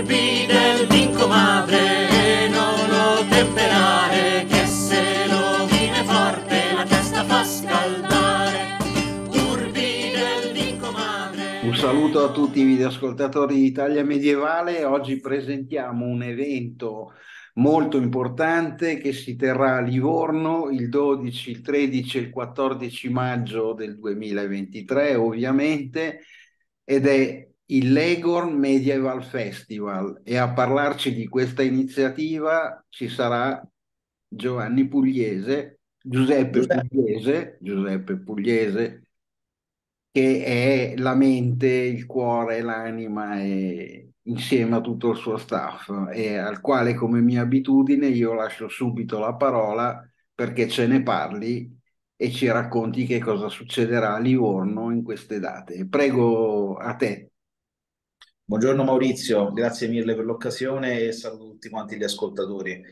Urbi del vinco madre e non lo temperare, che se lo viene forte la testa fa scaldare. Urbi del vinco madre. Un saluto a tutti i videoascoltatori di Italia Medievale. Oggi presentiamo un evento molto importante che si terrà a Livorno il 12, il 13 e il 14 maggio del 2023, ovviamente, ed è il Legorn Medieval Festival. E a parlarci di questa iniziativa ci sarà Giovanni Pugliese, Giuseppe, Giuseppe Pugliese, che è la mente, il cuore, l'anima e insieme a tutto il suo staff, e al quale, come mia abitudine, io lascio subito la parola perché ce ne parli e ci racconti che cosa succederà a Livorno in queste date. Prego, a te. buongiorno Maurizio, grazie mille per l'occasione e saluto tutti quanti gli ascoltatori.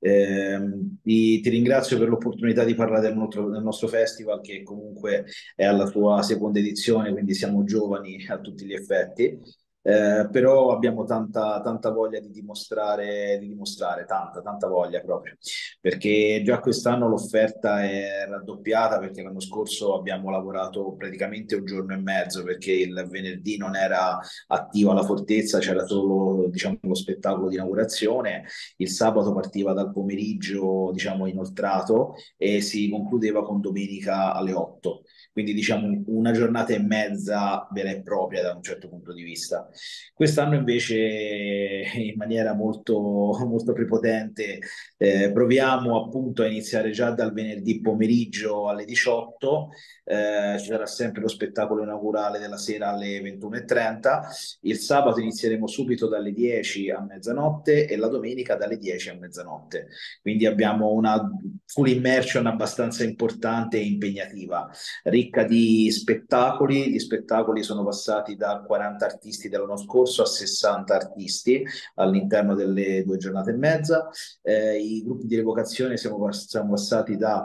Ti ringrazio per l'opportunità di parlare del nostro festival che comunque è alla sua seconda edizione, quindi siamo giovani a tutti gli effetti. Però abbiamo tanta voglia di dimostrare, tanta voglia proprio, perché già quest'anno l'offerta è raddoppiata perché l'anno scorso abbiamo lavorato praticamente un giorno e mezzo perché il venerdì non era attiva la fortezza, c'era solo diciamo, lo spettacolo di inaugurazione, il sabato partiva dal pomeriggio diciamo inoltrato e si concludeva con domenica alle 8. Quindi diciamo una giornata e mezza vera e propria da un certo punto di vista. Quest'anno invece in maniera molto prepotente proviamo appunto a iniziare già dal venerdì pomeriggio alle 18, ci sarà sempre lo spettacolo inaugurale della sera alle 21:30, il sabato inizieremo subito dalle 10 a mezzanotte e la domenica dalle 10 a mezzanotte, quindi abbiamo una full immersion abbastanza importante e impegnativa, ricca di spettacoli. Gli spettacoli sono passati da 40 artisti dell'anno scorso a 60 artisti all'interno delle 2 giornate e mezza. I gruppi di revocazione siamo passati da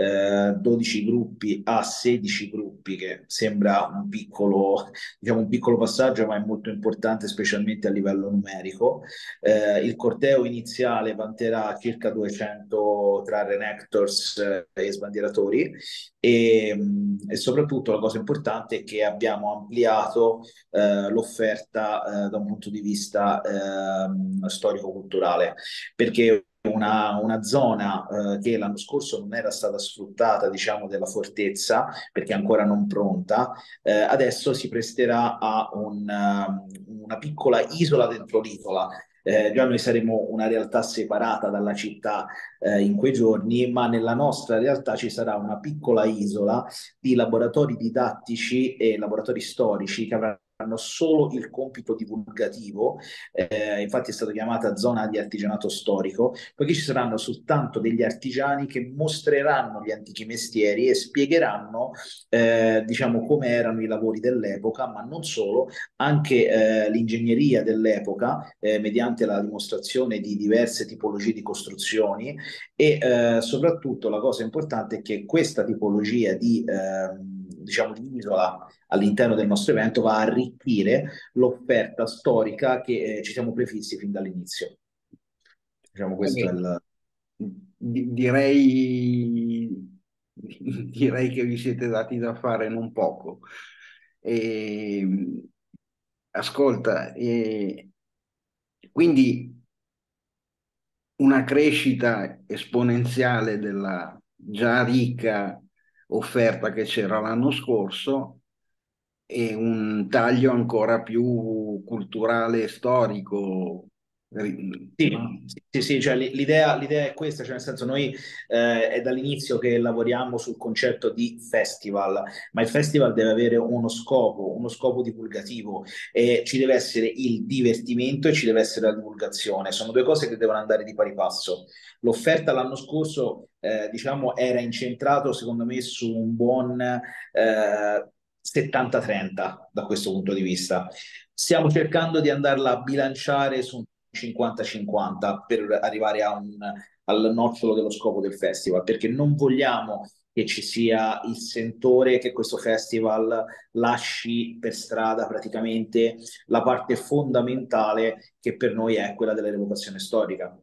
12 gruppi a 16 gruppi, che sembra diciamo, un piccolo passaggio, ma è molto importante, specialmente a livello numerico. Il corteo iniziale vanterà circa 200 tra Renectors e sbandieratori e soprattutto la cosa importante è che abbiamo ampliato l'offerta da un punto di vista storico-culturale, perché una zona che l'anno scorso non era stata sfruttata, diciamo, della fortezza, perché è ancora non pronta, adesso si presterà a una piccola isola dentro l'isola. Già noi saremo una realtà separata dalla città in quei giorni, ma nella nostra realtà ci sarà una piccola isola di laboratori didattici e laboratori storici che avranno solo il compito divulgativo, infatti è stata chiamata zona di artigianato storico, poiché ci saranno soltanto degli artigiani che mostreranno gli antichi mestieri e spiegheranno, diciamo, come erano i lavori dell'epoca, ma non solo, anche l'ingegneria dell'epoca, mediante la dimostrazione di diverse tipologie di costruzioni e soprattutto la cosa importante è che questa tipologia diciamo, di isola all'interno del nostro evento va a arricchire l'offerta storica che ci siamo prefissi fin dall'inizio. Diciamo, questo è Eh, il... direi che vi siete dati da fare non poco. E, ascolta, quindi una crescita esponenziale della già ricca offerta che c'era l'anno scorso e un taglio ancora più culturale e storico. No? Sì, cioè l'idea è questa, cioè nel senso noi è dall'inizio che lavoriamo sul concetto di festival, ma il festival deve avere uno scopo divulgativo e ci deve essere il divertimento e ci deve essere la divulgazione, sono due cose che devono andare di pari passo. L'offerta l'anno scorso, diciamo, era incentrato secondo me su un buon 70-30 da questo punto di vista. Stiamo cercando di andarla a bilanciare su un 50-50 per arrivare al nocciolo dello scopo del festival, perché non vogliamo che ci sia il sentore che questo festival lasci per strada praticamente la parte fondamentale che per noi è quella della rievocazione storica.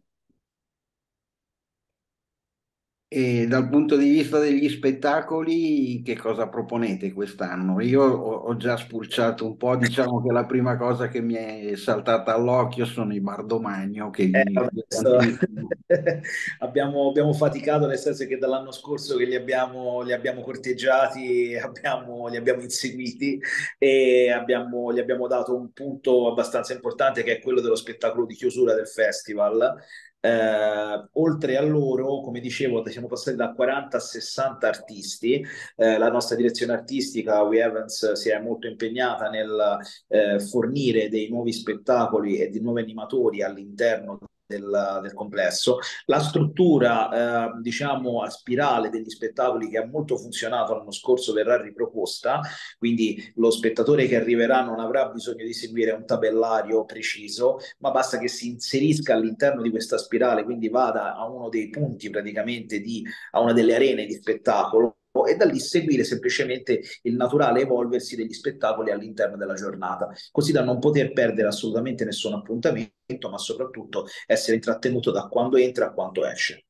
E dal punto di vista degli spettacoli, che cosa proponete quest'anno? Io ho già spulciato un po', diciamo che la prima cosa che mi è saltata all'occhio sono i Bardomagno, che Vabbè, vi tantissimo. abbiamo faticato, nel senso che dall'anno scorso che li abbiamo corteggiati, li abbiamo inseguiti e gli abbiamo dato un punto abbastanza importante che è quello dello spettacolo di chiusura del festival. Oltre a loro, come dicevo, siamo passati da 40 a 60 artisti. La nostra direzione artistica, We Evans, si è molto impegnata nel fornire dei nuovi spettacoli e di nuovi animatori all'interno del complesso. La struttura, diciamo, a spirale degli spettacoli che ha molto funzionato l'anno scorso verrà riproposta, quindi lo spettatore che arriverà non avrà bisogno di seguire un tabellario preciso, ma basta che si inserisca all'interno di questa spirale, quindi vada a uno dei punti praticamente a una delle arene di spettacolo e da lì seguire semplicemente il naturale evolversi degli spettacoli all'interno della giornata, così da non poter perdere assolutamente nessun appuntamento, ma soprattutto essere intrattenuto da quando entra a quando esce.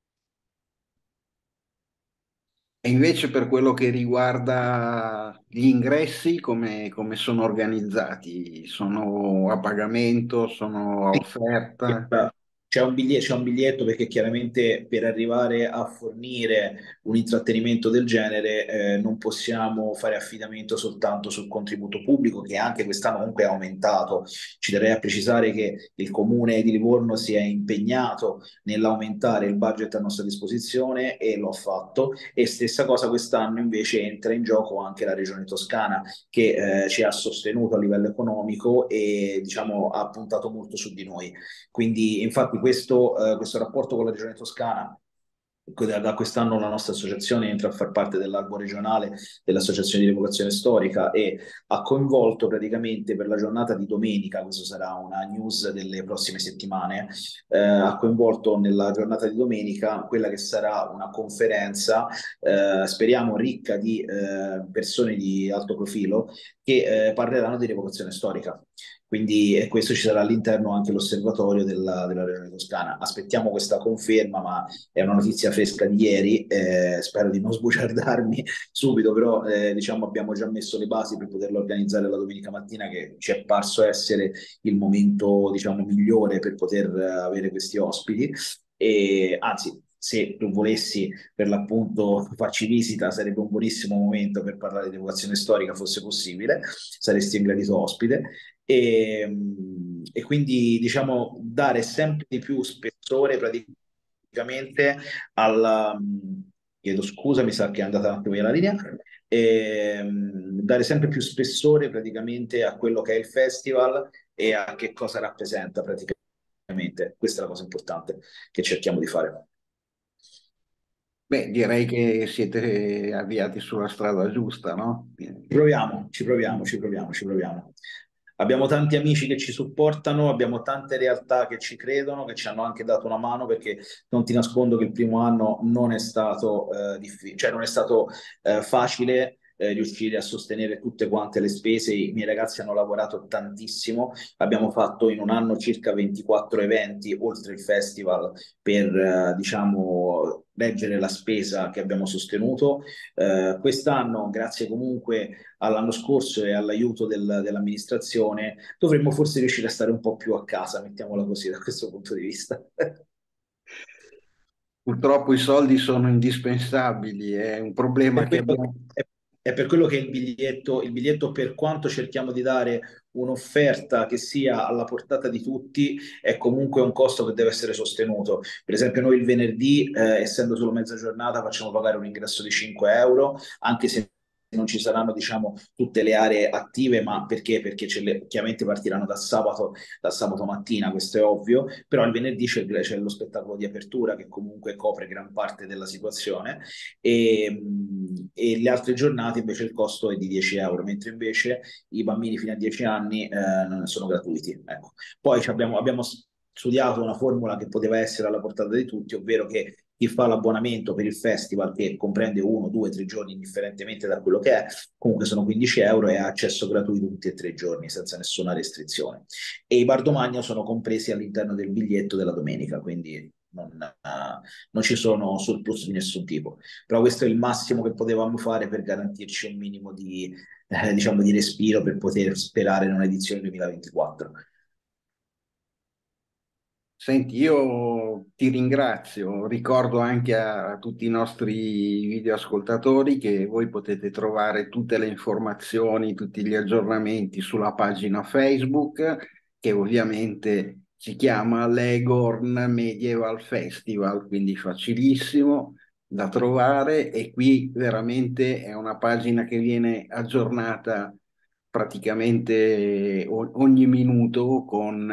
E invece per quello che riguarda gli ingressi, come sono organizzati? Sono a pagamento? Sono a offerta? C'è un biglietto perché chiaramente per arrivare a fornire un intrattenimento del genere non possiamo fare affidamento soltanto sul contributo pubblico che anche quest'anno comunque è aumentato. Ci terrei a precisare che il Comune di Livorno si è impegnato nell'aumentare il budget a nostra disposizione e lo ha fatto e stessa cosa quest'anno invece entra in gioco anche la Regione Toscana che ci ha sostenuto a livello economico e diciamo ha puntato molto su di noi. Quindi, infatti, questo rapporto con la Regione Toscana, da quest'anno la nostra associazione entra a far parte dell'albo regionale dell'Associazione di Rievocazione Storica e ha coinvolto praticamente per la giornata di domenica, questo sarà una news delle prossime settimane, ha coinvolto nella giornata di domenica quella che sarà una conferenza, speriamo ricca di persone di alto profilo che parleranno di rievocazione storica. Quindi questo ci sarà all'interno anche l'osservatorio della Regione Toscana. Aspettiamo questa conferma, ma è una notizia fresca di ieri. Spero di non sbugiardarmi subito, però diciamo abbiamo già messo le basi per poterlo organizzare la domenica mattina, che ci è parso essere il momento diciamo migliore per poter avere questi ospiti. E anzi, se tu volessi per l'appunto farci visita, sarebbe un buonissimo momento per parlare di evocazione storica, fosse possibile, saresti un gradito ospite. E quindi diciamo dare sempre di più spessore praticamente al chiedo scusa, mi sa che è andata un attimo via la linea, dare sempre più spessore praticamente a quello che è il festival e a che cosa rappresenta praticamente. Questa è la cosa importante che cerchiamo di fare. Beh, direi che siete avviati sulla strada giusta, no? Proviamo, ci proviamo, ci proviamo, ci proviamo. Abbiamo tanti amici che ci supportano, abbiamo tante realtà che ci credono, che ci hanno anche dato una mano, perché non ti nascondo che il primo anno non è stato, cioè non è stato facile riuscire a sostenere tutte quante le spese. I miei ragazzi hanno lavorato tantissimo, abbiamo fatto in un anno circa 24 eventi, oltre il festival, per diciamo reggere la spesa che abbiamo sostenuto. Quest'anno, grazie comunque all'anno scorso e all'aiuto dell'amministrazione, dovremmo forse riuscire a stare un po' più a casa, mettiamola così da questo punto di vista. Purtroppo i soldi sono indispensabili, è un problema Per che quello, abbiamo. è per quello che il biglietto, per quanto cerchiamo di dare un'offerta che sia alla portata di tutti, è comunque un costo che deve essere sostenuto. Per esempio, noi il venerdì, essendo solo mezza giornata, facciamo pagare un ingresso di 5 euro, anche se non ci saranno, diciamo, tutte le aree attive, ma perché? Perché chiaramente partiranno da sabato mattina, questo è ovvio, però il venerdì c'è lo spettacolo di apertura che comunque copre gran parte della situazione e le altre giornate invece il costo è di 10 euro, mentre invece i bambini fino a 10 anni sono gratuiti. Ecco. Poi abbiamo studiato una formula che poteva essere alla portata di tutti, ovvero che chi fa l'abbonamento per il festival, che comprende 1, 2, 3 giorni, indifferentemente da quello che è, comunque sono 15 euro e ha accesso gratuito tutti e 3 giorni, senza nessuna restrizione. E i bar domani sono compresi all'interno del biglietto della domenica, quindi non ci sono surplus di nessun tipo. Però questo è il massimo che potevamo fare per garantirci un minimo diciamo, di respiro per poter sperare in un'edizione 2024. Senti, io ti ringrazio, ricordo anche a tutti i nostri videoascoltatori che voi potete trovare tutte le informazioni, tutti gli aggiornamenti sulla pagina Facebook, che ovviamente si chiama Legorn Medieval Festival, quindi facilissimo da trovare, e qui veramente è una pagina che viene aggiornata praticamente ogni minuto con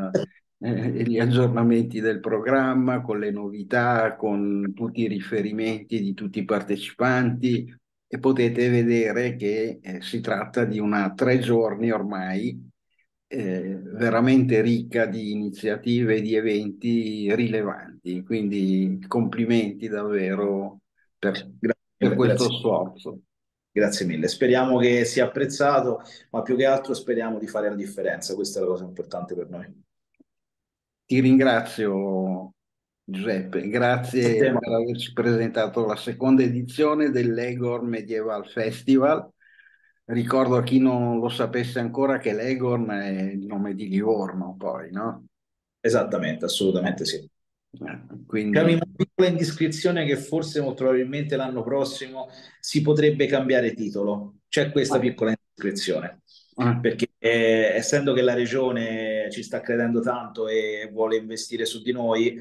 gli aggiornamenti del programma, con le novità, con tutti i riferimenti di tutti i partecipanti, e potete vedere che si tratta di una 3 giorni ormai veramente ricca di iniziative e di eventi rilevanti. Quindi complimenti davvero per questo Grazie, sforzo. grazie mille. Speriamo che sia apprezzato, ma più che altro speriamo di fare la differenza. Questa è la cosa importante per noi. Ti ringrazio, Giuseppe, grazie per averci presentato la seconda edizione del Legorn Medieval Festival. Ricordo a chi non lo sapesse ancora che Legorn è il nome di Livorno, poi, no? Esattamente, assolutamente sì. C'è Quindi, una piccola indiscrezione che forse molto probabilmente l'anno prossimo si potrebbe cambiare titolo. C'è questa piccola indiscrezione, eh, perché essendo che la regione ci sta credendo tanto e vuole investire su di noi,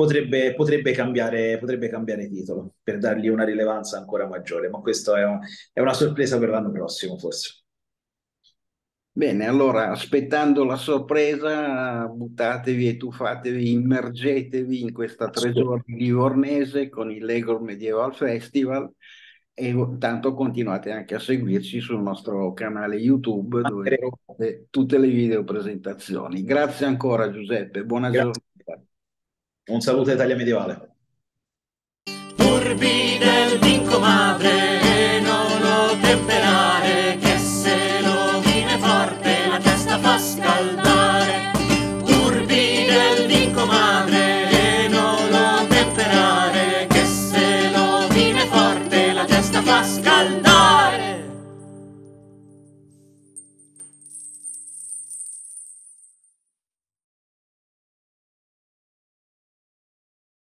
potrebbe cambiare titolo per dargli una rilevanza ancora maggiore, ma questo è una sorpresa per l'anno prossimo, forse. bene, allora aspettando la sorpresa, buttatevi e tuffatevi, immergetevi in questa 3 giorni livornese con il Legorn Medieval Festival, e tanto continuate anche a seguirci sul nostro canale YouTube dove trovate tutte le video presentazioni. Grazie ancora Giuseppe, buona Grazie. giornata. Un saluto a Italia Medievale. Urbi del vinco madre, non lo temperare, che se lo viene forte la testa fa scaldare. Urbi del vinco madre, non lo temperare, che se lo viene forte la testa fa scaldare.